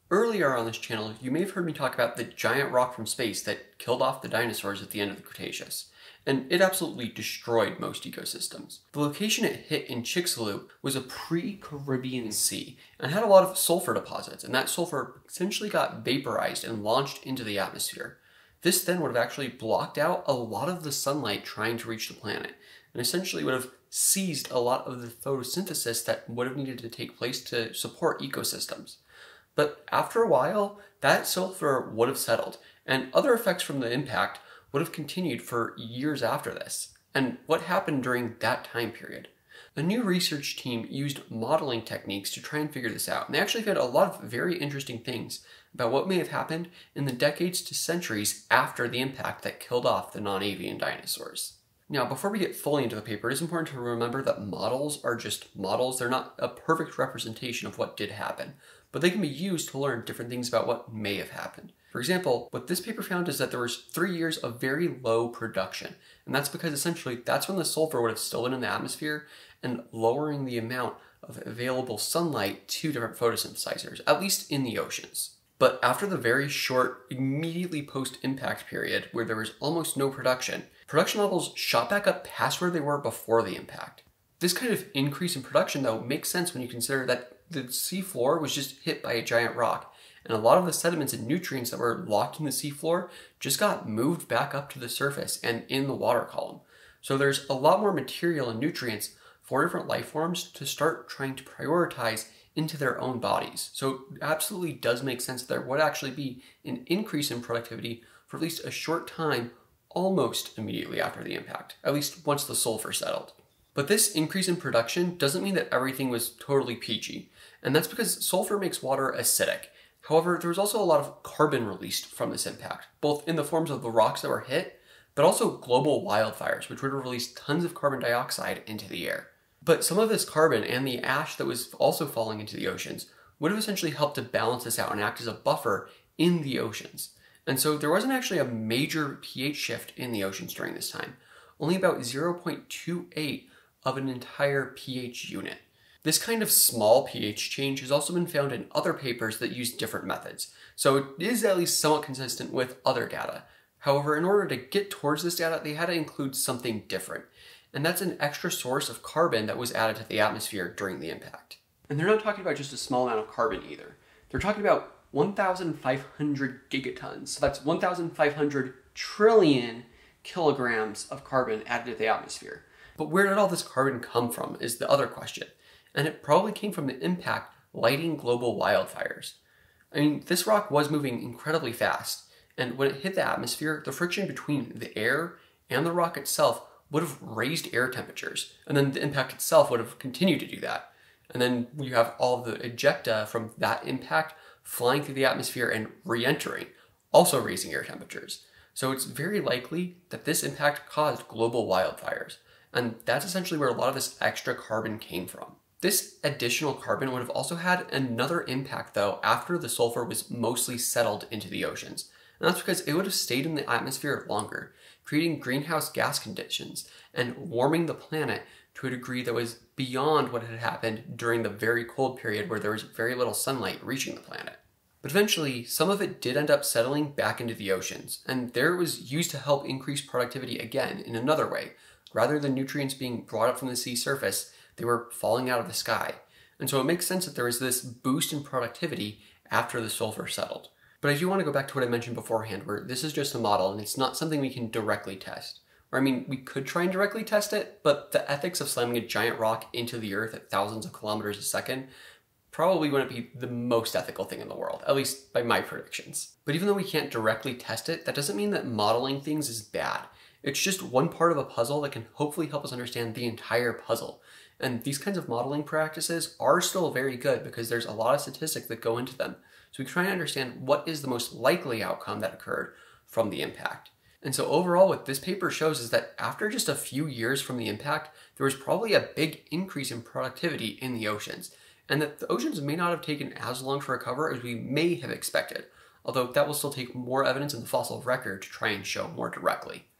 Earlier on this channel, you may have heard me talk about the giant rock from space that killed off the dinosaurs at the end of the Cretaceous, and it absolutely destroyed most ecosystems. The location it hit in Chicxulub was a pre-Caribbean sea and had a lot of sulfur deposits, and that sulfur essentially got vaporized and launched into the atmosphere. This then would have actually blocked out a lot of the sunlight trying to reach the planet, and essentially would have seized a lot of the photosynthesis that would have needed to take place to support ecosystems. But after a while, that sulfur would have settled, and other effects from the impact would have continued for years after this. And what happened during that time period? A new research team used modeling techniques to try and figure this out, and they actually found a lot of very interesting things about what may have happened in the decades to centuries after the impact that killed off the non-avian dinosaurs. Now, before we get fully into the paper, it is important to remember that models are just models. They're not a perfect representation of what did happen, but they can be used to learn different things about what may have happened. For example, what this paper found is that there was 3 years of very low production, and that's because essentially that's when the sulfur would have still been in the atmosphere and lowering the amount of available sunlight to different photosynthesizers, at least in the oceans. But after the very short, immediately post-impact period, where there was almost no production levels shot back up past where they were before the impact. This kind of increase in production, though, makes sense when you consider that the seafloor was just hit by a giant rock, and a lot of the sediments and nutrients that were locked in the seafloor just got moved back up to the surface and in the water column. So there's a lot more material and nutrients for different life forms to start trying to prioritize into their own bodies. So it absolutely does make sense that there would actually be an increase in productivity for at least a short time, almost immediately after the impact, at least once the sulfur settled. But this increase in production doesn't mean that everything was totally peachy, and that's because sulfur makes water acidic. However, there was also a lot of carbon released from this impact, both in the forms of the rocks that were hit, but also global wildfires, which would have released tons of carbon dioxide into the air. But some of this carbon and the ash that was also falling into the oceans would have essentially helped to balance this out and act as a buffer in the oceans. And so there wasn't actually a major pH shift in the oceans during this time, only about 0.28 of an entire pH unit. This kind of small pH change has also been found in other papers that use different methods, so it is at least somewhat consistent with other data. However, in order to get towards this data, they had to include something different, and that's an extra source of carbon that was added to the atmosphere during the impact. And they're not talking about just a small amount of carbon either. They're talking about 1,500 gigatons, so that's 1,500 trillion kilograms of carbon added to the atmosphere. But where did all this carbon come from is the other question, and it probably came from the impact lighting global wildfires. I mean, this rock was moving incredibly fast, and when it hit the atmosphere, the friction between the air and the rock itself would have raised air temperatures, and then the impact itself would have continued to do that. And then you have all of the ejecta from that impact flying through the atmosphere and re-entering, also raising air temperatures. So it's very likely that this impact caused global wildfires, and that's essentially where a lot of this extra carbon came from. This additional carbon would have also had another impact, though, after the sulfur was mostly settled into the oceans. And that's because it would have stayed in the atmosphere longer, creating greenhouse gas conditions and warming the planet to a degree that was beyond what had happened during the very cold period where there was very little sunlight reaching the planet. But eventually, some of it did end up settling back into the oceans, and there it was used to help increase productivity again in another way. Rather than nutrients being brought up from the sea surface, they were falling out of the sky. And so it makes sense that there was this boost in productivity after the sulfur settled. But I do want to go back to what I mentioned beforehand, where this is just a model and it's not something we can directly test. Or I mean, we could try and directly test it, but the ethics of slamming a giant rock into the earth at thousands of kilometers a second probably wouldn't be the most ethical thing in the world, at least by my predictions. But even though we can't directly test it, that doesn't mean that modeling things is bad. It's just one part of a puzzle that can hopefully help us understand the entire puzzle. And these kinds of modeling practices are still very good because there's a lot of statistics that go into them. So we try and understand what is the most likely outcome that occurred from the impact. And so overall, what this paper shows is that after just a few years from the impact, there was probably a big increase in productivity in the oceans, and that the oceans may not have taken as long to recover as we may have expected, although that will still take more evidence in the fossil record to try and show more directly.